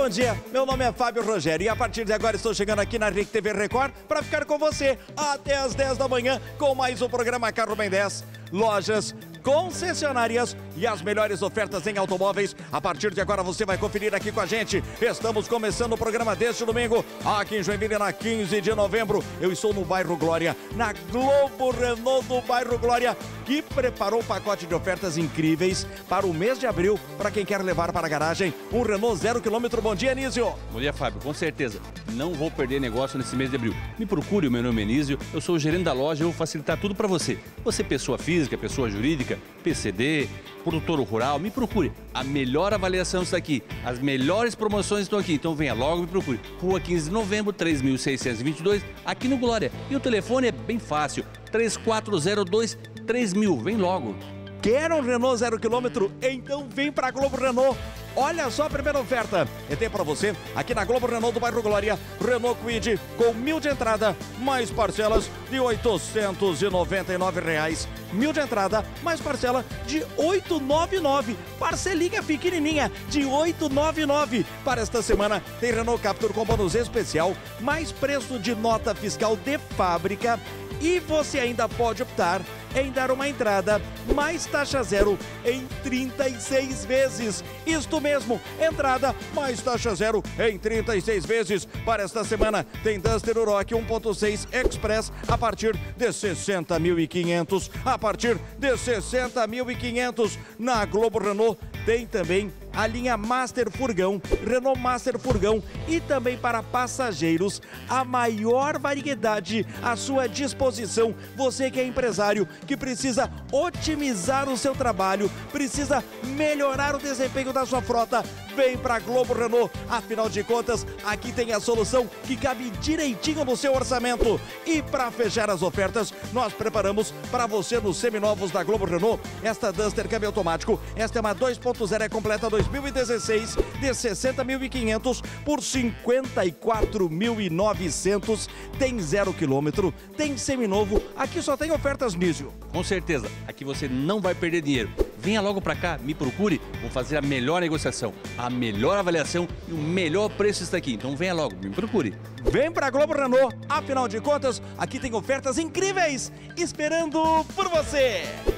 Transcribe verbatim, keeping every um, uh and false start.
bom dia. Meu nome é Fábio Rogério e a partir de agora estou chegando aqui na R T V Record para ficar com você até as dez da manhã com mais um programa Carro Bem dez. Lojas, concessionárias e as melhores ofertas em automóveis. A partir de agora você vai conferir aqui com a gente. Estamos começando o programa deste domingo aqui em Joinville, na quinze de novembro. Eu estou no bairro Glória, na Globo Renault do bairro Glória, que preparou um pacote de ofertas incríveis para o mês de abril, para quem quer levar para a garagem um Renault zero quilômetro. Bom dia, Anísio. Bom dia, Fábio. Com certeza, não vou perder negócio nesse mês de abril. Me procure, o meu nome é Anísio, eu sou o gerente da loja, eu vou facilitar tudo para você. Você, pessoa física, pessoa jurídica, P C D, produtor rural, me procure. A melhor avaliação está aqui, as melhores promoções estão aqui, então venha logo, me procure. Rua quinze de novembro, três mil seiscentos e vinte e dois, aqui no Glória. E o telefone é bem fácil, três quatro zero dois, três mil, vem logo. Quer um Renault zero quilômetro? Então vem para Globo Renault. Olha só a primeira oferta. Eu tenho para você aqui na Globo Renault do bairro Glória. Renault Kwid com mil de entrada, mais parcelas de oitocentos e noventa e nove reais. Mil de entrada, mais parcela de oitocentos e noventa e nove. Parcelinha pequenininha de oitocentos e noventa e nove. Para esta semana tem Renault Captur com bônus especial, mais preço de nota fiscal de fábrica. E você ainda pode optar em dar uma entrada mais taxa zero em trinta e seis vezes. Isto mesmo, entrada mais taxa zero em trinta e seis vezes. Para esta semana tem Duster Urok um ponto seis Express a partir de sessenta mil e quinhentos. A partir de sessenta mil e quinhentos. Na Globo Renault tem também a linha Master Furgão, Renault Master Furgão, e também para passageiros, a maior variedade à sua disposição. Você que é empresário, que precisa otimizar o seu trabalho, precisa melhorar o desempenho da sua frota, vem para Globo Renault. Afinal de contas, aqui tem a solução que cabe direitinho no seu orçamento. E para fechar as ofertas, nós preparamos para você nos seminovos da Globo Renault esta Duster câmbio automático. Esta é uma dois ponto zero, é completa dois mil e dezesseis, de sessenta mil e quinhentos por cinquenta e quatro mil e novecentos. Tem zero quilômetro, tem seminovo. Aqui só tem ofertas, Nísio. Com certeza, aqui você não vai perder dinheiro. Venha logo para cá, me procure, vou fazer a melhor negociação, a melhor avaliação e o melhor preço está aqui. Então venha logo, me procure. Vem para Globo Renault, afinal de contas, aqui tem ofertas incríveis esperando por você.